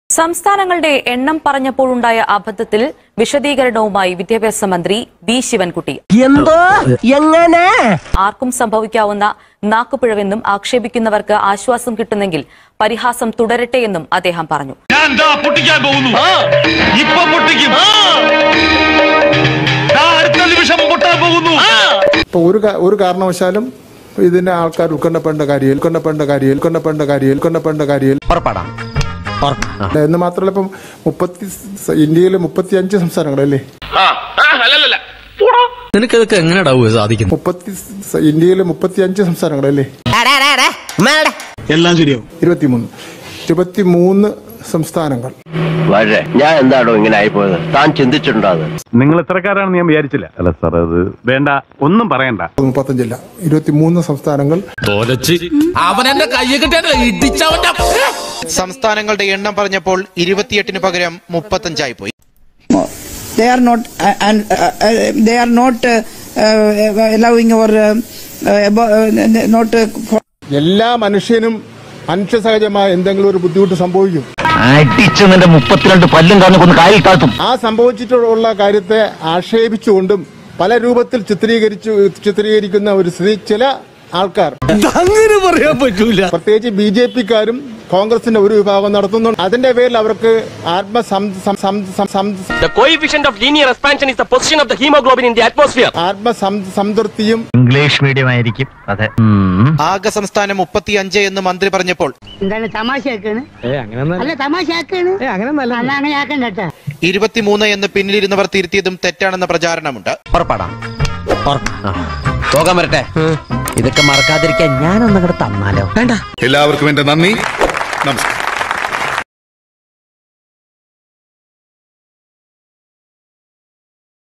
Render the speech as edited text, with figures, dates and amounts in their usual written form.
സംസ്ഥാനങ്ങളുടെ എണ്ണം പറഞ്ഞപ്പോഴുണ്ടായ അബദ്ധത്തിൽ വിശദീകരണവുമായി വിദ്യാഭ്യാസ മന്ത്രി വി ശിവൻകുട്ടി. ആർക്കും സംഭവിക്കാവുന്ന നാക്കുപിഴവെന്നും ആക്ഷേപിക്കുന്നവർക്ക് ആശ്വാസം കിട്ടുന്നെങ്കിൽ പരിഹാസം തുടരട്ടെ എന്നും അദ്ദേഹം പറഞ്ഞു. ഒരു കാരണവശാലും ഇതിനെ ആൾക്കാർ ഉൾക്കൊണ്ടപ്പെടേണ്ട കാര്യം എന്ന് മാത്രമല്ല, ഇപ്പം ഇന്ത്യയിലെ 35 സംസ്ഥാനങ്ങളല്ലേ, നിനക്കതൊക്കെ എങ്ങനെയാ സാധിക്കും? ഇന്ത്യയിലെ 35 സംസ്ഥാനങ്ങളല്ലേ, എല്ലാം ശരിയാവും. 23 സംസ്ഥാനങ്ങൾ. ഞാൻ എന്താണോ ഇങ്ങനെ ആയിപ്പോയത്? താൻ ചിന്തിച്ചിട്ടുണ്ടോ? നിങ്ങൾ ഇത്രക്കാരാണെന്ന് ഞാൻ വിചാരിച്ചില്ല. അല്ല സാർ, അത് വേണ്ട, ഒന്നും പറയണ്ട. 35 23 സംസ്ഥാനങ്ങൾ. സംസ്ഥാനങ്ങളുടെ എണ്ണം പറഞ്ഞപ്പോൾ 28 പകരം 35 പോയി. എല്ലാ മനുഷ്യനും മനുഷ്യസഹജമായ എന്തെങ്കിലും ഒരു ബുദ്ധിമുട്ട് സംഭവിക്കും. ആ സംഭവിച്ചിട്ടുള്ള കാര്യത്തെ ആക്ഷേപിച്ചുകൊണ്ടും പല രൂപത്തിൽ ചിത്രീകരിക്കുന്ന ഒരു സ്ഥിതി ചില ആൾക്കാർ, അങ്ങനെ പറയാൻ പറ്റൂല, പ്രത്യേകിച്ച് BJP-ക്കാരും കോൺഗ്രസിന്റെ ഒരു വിഭാഗം നടത്തുന്നുണ്ട്. അതിന്റെ പേരിൽ അവർക്ക് ആത്മസംതൃപ്തിയും. ഇംഗ്ലീഷ് മീഡിയം ആയിരിക്കും. അതെ. ആകെ സംസ്ഥാനം 35 എന്ന് മന്ത്രി പറഞ്ഞപ്പോൾ 23 എന്ന് പിന്നിലിരുന്നവർ തിരുത്തിയതും തെറ്റാണെന്ന പ്രചാരണമുണ്ട്. പോകാൻ വരട്ടെ, ഇതൊക്കെ മറക്കാതിരിക്കാൻ ഞാനൊന്നും കൂടെ തന്നാലോ? വേണ്ട. എല്ലാവർക്കും എന്റെ നന്ദി, നമസ്കാരം.